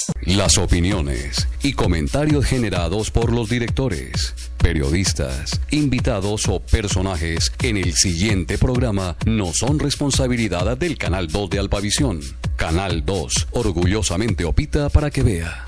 Las opiniones y comentarios generados por los directores, periodistas, invitados o personajes en el siguiente programa no son responsabilidad del Canal 2 de Alpavisión. Canal 2 orgullosamente opita para que vea.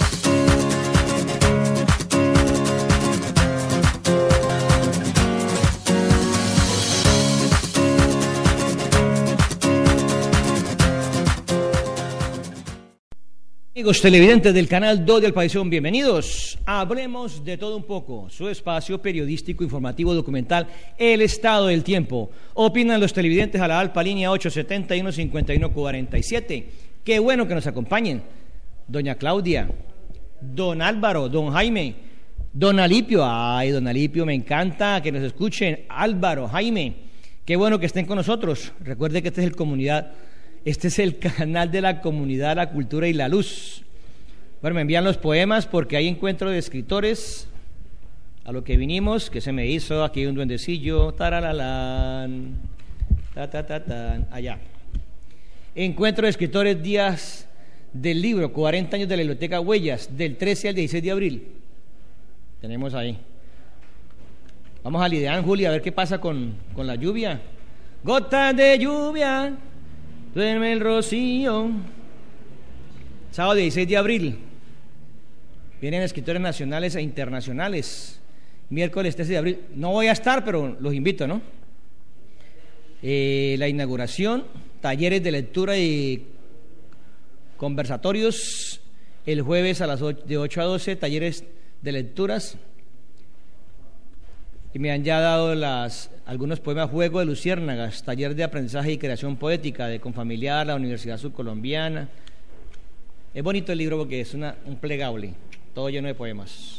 Amigos televidentes del Canal 2 de Alpavisión, bienvenidos. Hablemos de todo un poco, su espacio periodístico, informativo, documental, el estado del tiempo. Opinan los televidentes a la Alpa línea 871-5147. Qué bueno que nos acompañen. Doña Claudia, don Álvaro, don Jaime, don Alipio. Ay, don Alipio, me encanta que nos escuchen. Álvaro, Jaime, qué bueno que estén con nosotros. Recuerde que este es el canal de la comunidad, la cultura y la luz. Bueno, me envían los poemas porque hay encuentro de escritores. A lo que vinimos, que se me hizo aquí un duendecillo, taralalán, allá. Encuentro de escritores, días del libro, 40 años de la Biblioteca Huellas, del 13 al 16 de abril. Tenemos ahí. Vamos a lidiar, Julia, a ver qué pasa con la lluvia. Gotas de lluvia. Duerme el rocío. Sábado 16 de abril. Vienen escritores nacionales e internacionales. Miércoles 13 de abril. No voy a estar, pero los invito, ¿no? La inauguración, talleres de lectura y conversatorios. El jueves de 8 a 12, talleres de lecturas. Y me han ya dado algunos poemas. Juego de Luciérnagas, taller de aprendizaje y creación poética de Confamiliar, la Universidad Subcolombiana. Es bonito el libro porque es un plegable, todo lleno de poemas.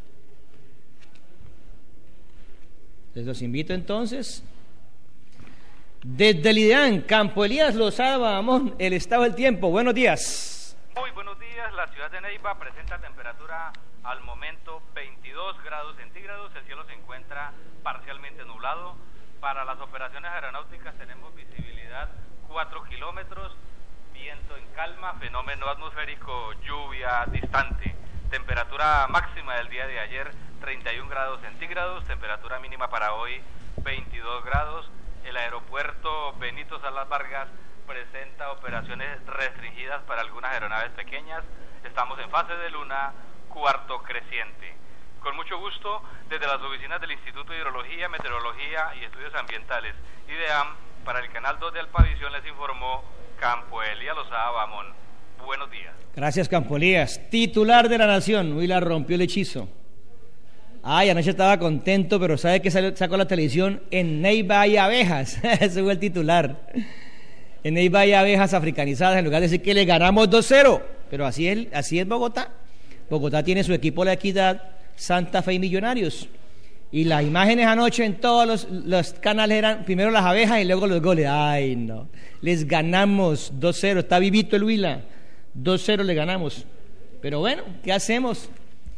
Les los invito entonces. Desde el IDEAN, Campo Elías Lozada, Bahamón, el estado del tiempo. Buenos días. Muy buenos días. La ciudad de Neiva presenta temperatura al momento 22 grados centígrados. El cielo se encuentra parcialmente nublado. Para las operaciones aeronáuticas tenemos visibilidad 4 kilómetros, viento en calma, fenómeno atmosférico, lluvia distante. Temperatura máxima del día de ayer 31 grados centígrados, temperatura mínima para hoy 22 grados. El aeropuerto Benito Salas Vargas presenta operaciones restringidas para algunas aeronaves pequeñas. Estamos en fase de luna cuarto creciente. Con mucho gusto, desde las oficinas del Instituto de Hidrología, Meteorología y Estudios Ambientales, IDEAM, para el Canal 2 de Alpavisión les informó Campo Elías Lozada Bahamón. Buenos días. Gracias, Campo Elías. Titular de la Nación, Huila rompió el hechizo. Ay, anoche estaba contento, pero ¿sabe qué sacó la televisión? En Neiva hay abejas. Ese fue el titular. En Neiva hay abejas africanizadas, en lugar de decir que le ganamos 2-0. Pero así es Bogotá. Bogotá tiene su equipo La Equidad, Santa Fe y Millonarios. Y las imágenes anoche en todos los canales eran primero las abejas y luego los goles. Ay, no. Les ganamos 2-0. Está vivito el Huila. 2-0 le ganamos. Pero bueno, ¿qué hacemos?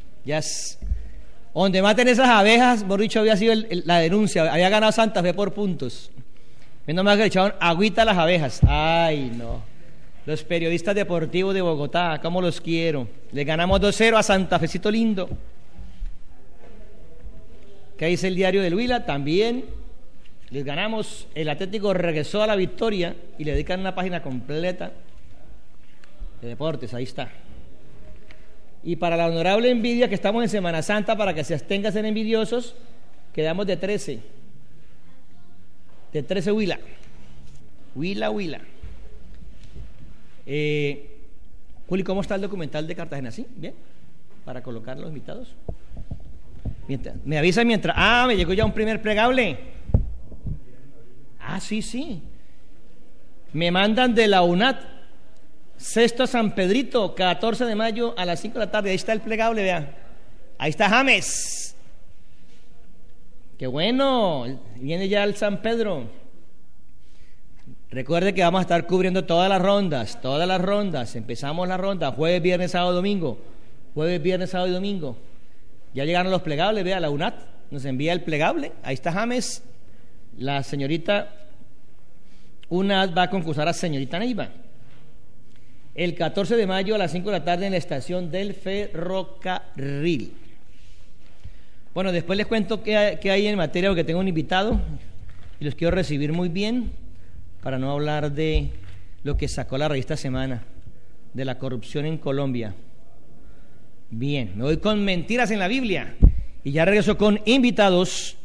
Donde maten esas abejas, por dicho, había sido la denuncia. Había ganado Santa Fe por puntos. Menos mal que le echaron agüita a las abejas. Ay, no. Los periodistas deportivos de Bogotá, cómo los quiero. Le ganamos 2-0 a Santa Fecito lindo. ¿Qué dice el diario del Huila? También les ganamos. El Atlético regresó a la victoria y le dedican una página completa de deportes. Ahí está. Y para la honorable envidia, que estamos en Semana Santa, para que se abstengan a ser envidiosos, quedamos de 13. De 13 Huila. Huila. Juli, ¿cómo está el documental de Cartagena? ¿Sí? ¿Bien? Para colocar los invitados. Me avisa mientras... me llegó ya un primer plegable. Sí. Me mandan de la UNAT. Sexto San Pedrito, 14 de mayo a las 5 de la tarde. Ahí está el plegable, vea. Ahí está James. Qué bueno. Viene ya el San Pedro. Recuerde que vamos a estar cubriendo todas las rondas. Empezamos la ronda jueves, viernes, sábado, domingo. Ya llegaron los plegables, vea, la UNAT nos envía el plegable. Ahí está James. La señorita UNAT va a concursar a señorita Neiva. el 14 de mayo a las 5 de la tarde en la estación del ferrocarril. Bueno, después les cuento qué hay en materia, porque tengo un invitado y los quiero recibir muy bien para no hablar de lo que sacó la revista Semana, de la corrupción en Colombia. Bien, me voy con mentiras en la Biblia y ya regreso con invitados.